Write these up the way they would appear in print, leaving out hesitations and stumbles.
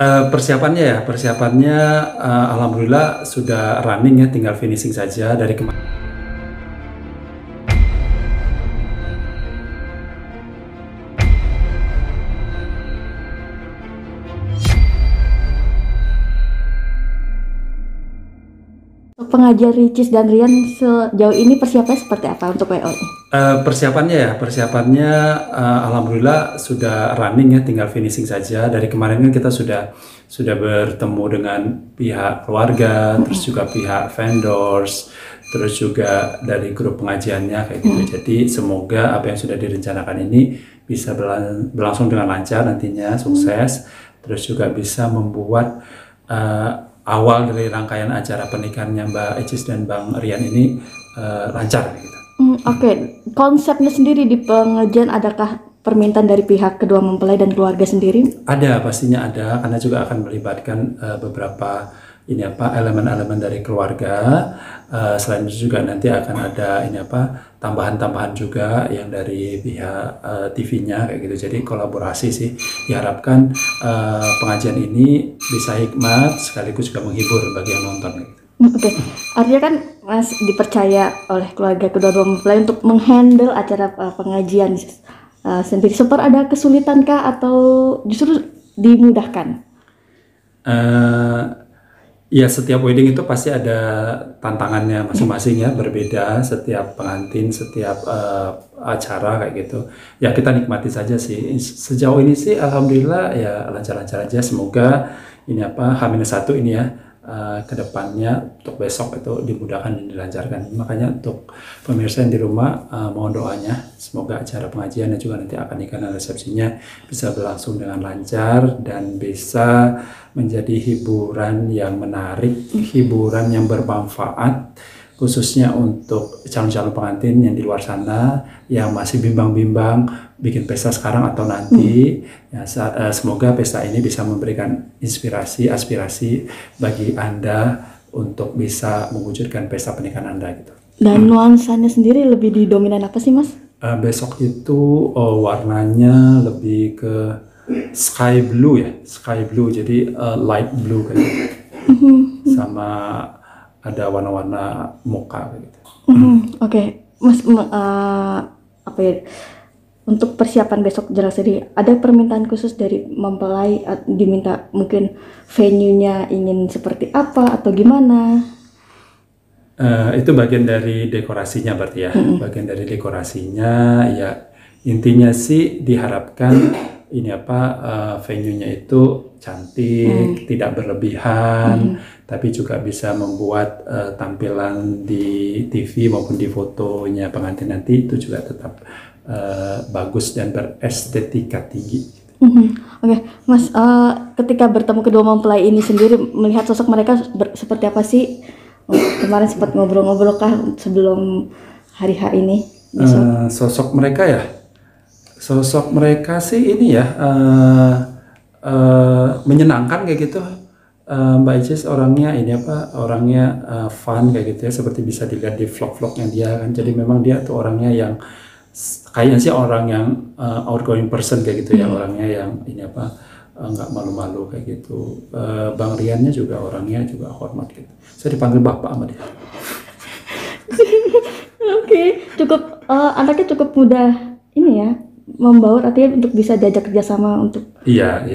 Persiapannya alhamdulillah sudah running ya, tinggal finishing saja dari kemarin. Untuk pengajar Ricis dan Rian sejauh ini persiapannya seperti apa untuk WO ini? Persiapannya alhamdulillah sudah running ya, tinggal finishing saja. Dari kemarin kan kita sudah bertemu dengan pihak keluarga, terus juga pihak vendors, terus juga dari grup pengajiannya kayak gitu. Jadi semoga apa yang sudah direncanakan ini bisa berlangsung dengan lancar nantinya, sukses. Terus juga bisa membuat awal dari rangkaian acara pernikahannya Mbak Ecis dan Bang Rian ini lancar gitu. Oke. Konsepnya sendiri di pengajian, adakah permintaan dari pihak kedua mempelai dan keluarga sendiri? Ada, pastinya ada, karena juga akan melibatkan beberapa elemen-elemen dari keluarga. Selain itu juga nanti akan ada tambahan-tambahan juga yang dari pihak TV-nya kayak gitu. Jadi kolaborasi sih, diharapkan pengajian ini bisa hikmat sekaligus juga menghibur bagi yang nonton gitu. Oke. Artinya kan Mas dipercaya oleh keluarga kedua mempelai untuk menghandle acara pengajian sendiri. Sempat ada kesulitan kah atau justru dimudahkan? Ya, setiap wedding itu pasti ada tantangannya masing-masing ya, berbeda setiap pengantin, setiap acara kayak gitu. Ya kita nikmati saja sih. Sejauh ini sih alhamdulillah ya lancar-lancar aja. Semoga H-1 ini ya kedepannya untuk besok itu dimudahkan dan dilancarkan. Makanya untuk pemirsa yang di rumah mohon doanya semoga acara pengajian dan juga nanti akan nikah dan resepsinya bisa berlangsung dengan lancar dan bisa menjadi hiburan yang menarik, hiburan yang bermanfaat, khususnya untuk calon-calon pengantin yang di luar sana yang masih bimbang-bimbang bikin pesta sekarang atau nanti. Ya, semoga pesta ini bisa memberikan inspirasi, aspirasi bagi Anda untuk bisa mewujudkan pesta pernikahan Anda gitu. Dan nuansanya sendiri lebih didominan apa sih Mas? Besok itu warnanya lebih ke sky blue ya, sky blue, jadi light blue kayak gitu. Sama ada warna-warna mocha gitu. Oke. Mas, apa ya, untuk persiapan besok jelas sendiri ada permintaan khusus dari mempelai, diminta mungkin venue-nya ingin seperti apa atau gimana? Itu bagian dari dekorasinya berarti ya. Bagian dari dekorasinya ya, intinya sih diharapkan venue-nya itu cantik, tidak berlebihan, tapi juga bisa membuat tampilan di TV maupun di fotonya pengantin nanti itu juga tetap bagus dan berestetika tinggi. Oke, Mas, ketika bertemu kedua mempelai ini sendiri, melihat sosok mereka seperti apa sih? Kemarin sempat ngobrol-ngobrol kah sebelum hari H ini? Sosok mereka ya, sosok mereka sih ini ya menyenangkan kayak gitu. Mbak Icis orangnya fun kayak gitu ya, seperti bisa dilihat di vlog-vlognya dia kan. Jadi memang dia tuh orangnya yang kayaknya sih orang yang outgoing person kayak gitu ya, orangnya yang nggak malu-malu kayak gitu. Bang Riannya juga orangnya juga hormat gitu. Saya dipanggil bapak sama dia. Oke, cukup anaknya cukup mudah ini ya, membaur, artinya untuk bisa diajak kerjasama untuk. Iya.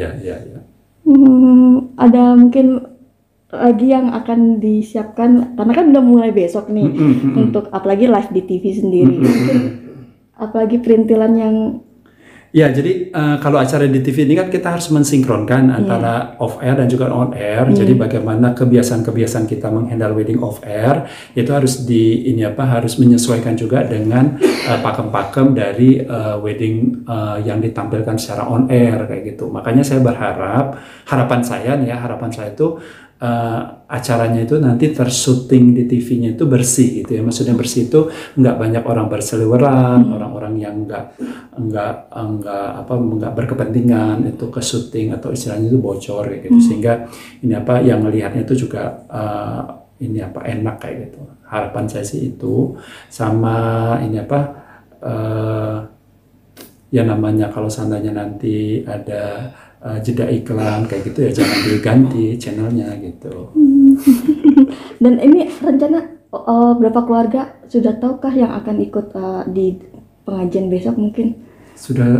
Ada mungkin lagi yang akan disiapkan karena kan udah mulai besok nih, untuk apalagi live di TV sendiri. Mungkin apalagi perintilan yang. Ya, jadi kalau acara di TV ini kan kita harus mensinkronkan antara off air dan juga on air. Jadi bagaimana kebiasaan-kebiasaan kita menghandle wedding off air itu harus harus menyesuaikan juga dengan pakem-pakem dari wedding yang ditampilkan secara on air kayak gitu. Makanya saya harapan saya itu acaranya itu nanti tersyuting di TV-nya itu bersih gitu ya. Maksudnya bersih itu nggak banyak orang berseliweran, orang-orang yang nggak berkepentingan itu ke syuting atau istilahnya itu bocor kayak gitu. Sehingga yang melihatnya itu juga enak kayak gitu. Harapan saya sih itu, sama ya namanya kalau seandainya nanti ada jeda iklan kayak gitu ya, jangan diganti channelnya gitu. Dan ini rencana berapa keluarga sudah tahukah yang akan ikut di pengajian besok mungkin? Sudah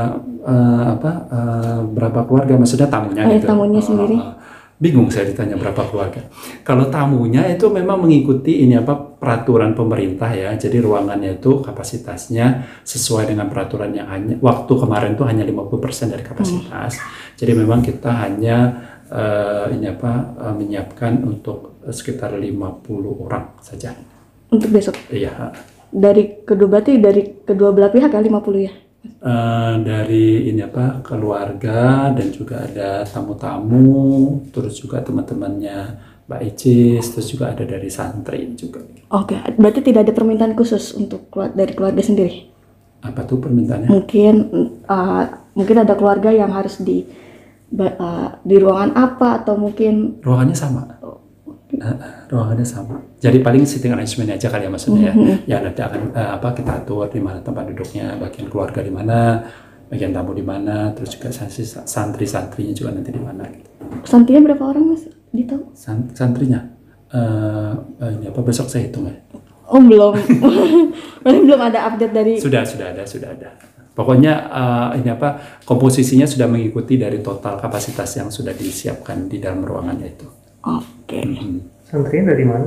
berapa keluarga, maksudnya tamunya gitu? Tamunya sendiri. Bingung saya ditanya berapa keluarga. Kalau tamunya itu memang mengikuti ini peraturan pemerintah ya. Jadi ruangannya itu kapasitasnya sesuai dengan peraturan yang waktu kemarin itu hanya 50% dari kapasitas. Jadi memang kita hanya menyiapkan untuk sekitar 50 orang saja. Untuk besok? Iya. Berarti dari kedua belah pihak ya 50 ya? Dari keluarga dan juga ada tamu-tamu, terus juga teman-temannya Mbak Icis, terus juga ada dari santri juga. Oke, berarti tidak ada permintaan khusus untuk dari keluarga sendiri? Apa tuh permintaannya? Mungkin ada keluarga yang harus di ruangan apa, atau mungkin ruangannya sama. Ruangannya sama. Jadi paling sitting arrangement aja kali ya maksudnya ya. Ya nanti akan kita atur di mana tempat duduknya, bagian keluarga di mana, bagian tamu di mana, terus juga santri-santrinya juga nanti di mana gitu. Santrinya berapa orang Mas? Ditahu? Santrinya besok saya hitung ya. Oh belum. Belum ada update dari. Sudah ada. Pokoknya komposisinya sudah mengikuti dari total kapasitas yang sudah disiapkan di dalam ruangannya itu. Oke. Santrinya dari mana?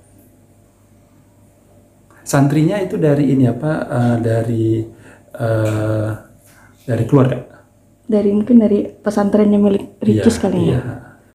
Santrinya itu dari dari keluarga. Mungkin dari pesantrennya milik Ricus kali ya.